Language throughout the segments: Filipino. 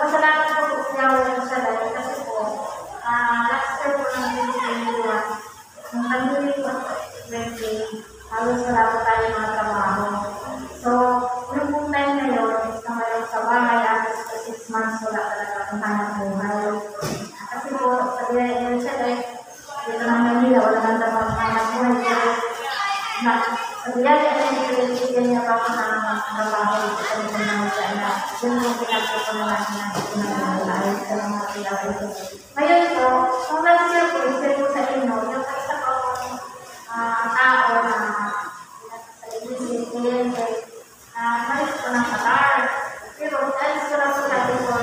Nagpasalamat po po siya ng salay kasi po, last year po ng 2021, nung pandemic po sa 2020, halos wala po tayo mga trabaho. So, yung pong time na yun, nakaroon sa bahay, halos po 6 months wala talaga ang hanap buhay. Kasi po, sabi na siya dito ng Manila, wala nang dapat hanap buhay. Sabi niya pa ako ng trabaho dito sa mga sana. Yun yung pinagpupo na natin na pinag-alay sa mga pinagay. Ngayon po, kung last year po, isa po sa inyo, yung isa po tao na sa inisip, kliyente, malis po ng Qatar. Pero dahil ko lang po natin po,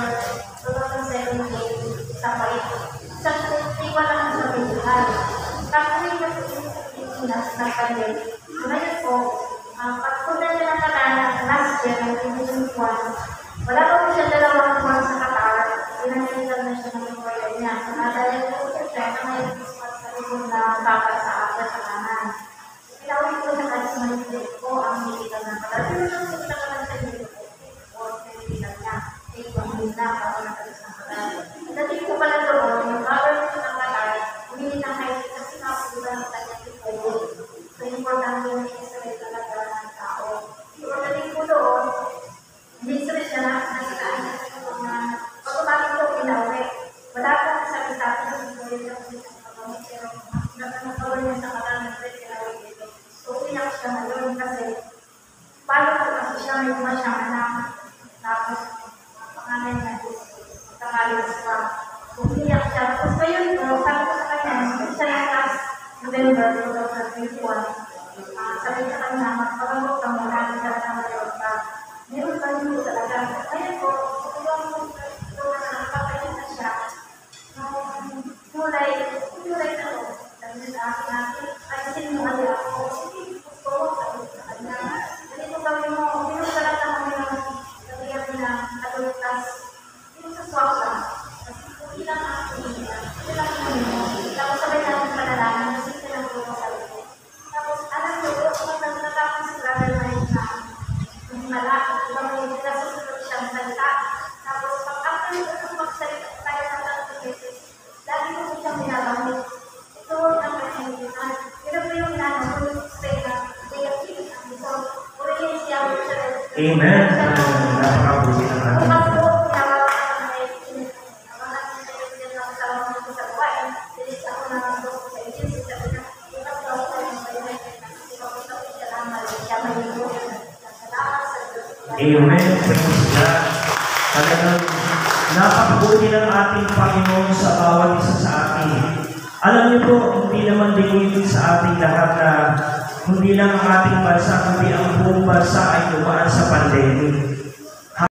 2017, sa Kuwait. Sa iwa lang sa Pilihan. Tapos yung Pilipinas na pandemic. Ngayon po, pagpunta niya ng Qatar last year, 2021, wala pa po siya 2 buwan sa Qatar, pinangilan na siya ng employer niya. Dahil po siya na may responsibility na baka sa Asia sa kanan. Pinawin po siya kasi may po ang militan ng Qatar. Pero nung kita ka lang sa militan po, o militan niya, ito ang militan ako na kalis ng Qatar. Dati po pala doon, yung government ng Qatar, humingi ng height kasi nakapulan ng kanyang ito. So, importante yung Israel talaga ng tao. Pagdating po doon, hindi Israel siya nasikaan na sa mga pagkabalik po pinauwi. Wala po sabi sa atin yung pinauwi niya sa pagkabalik. Pero nakakawal niya sa katangan na pinauwi dito. So, iyak siya ngayon kasi paano po kasi siya may mga siyang anak. Tapos, pangalan niya is kakalis pa. So, iyak siya. Tapos ngayon po, sabi ko sa kanya, siya na last November 2021, sabi sa kanya, magpapagod ka muna, hindi ka mayroon ka. Meron ka rin talaga. Kaya po, kung nakapagpapalit na siya, kulay na ito. Sabi sa akin, ay sino mo kaya ako? Sige, gusto ko, sabi sa kanya. Ganito kami mo, meron ka lang kami ng sabihan na adultas. Yung sa swak lang. Kasi kung ilang ako niya, ilang mo mo. Tapos sabay natin panalangin, kasi silang po sa ito. Tapos, alam ko, kung natapos si brother na yun na malaki, ibang may nasusunod siyang salita. Tapos, pag-after ito magsalita tayo ng tatong beses, lagi ko siyang binabanggit. Ito ang kanyang pero po yung nano, kung yung stay na, may activity ang ito. Uri yung siya, Amen. Napakabuti na natin. Bukas po, pinawag ko na may mga sinasagin ng kasama ko sa buwan. Dilis ako na nandok sa agency, sabi na, bukas po ako yung bayan. Amen. Praise God. Talagang napakabuti ng ating Panginoon sa bawat isa sa atin. Alam niyo po, hindi naman din sa ating lahat na hindi lang ang ating bansa